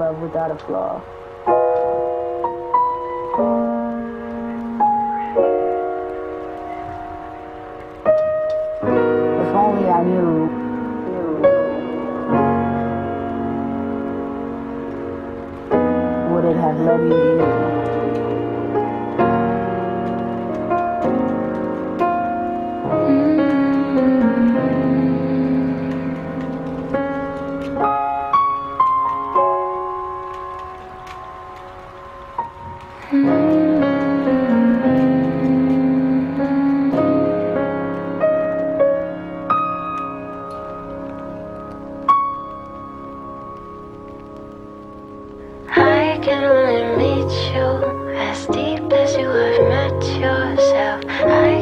love without a flaw. If only I knew. Would it have led me to you? I can only meet you as deep as you have met yourself. I